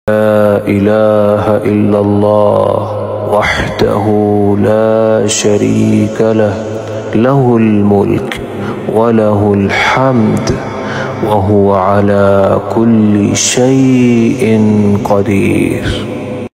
لا إله إلا الله وحده لا شريك له، له الملك وله الحمد وهو على كل شيء قدير.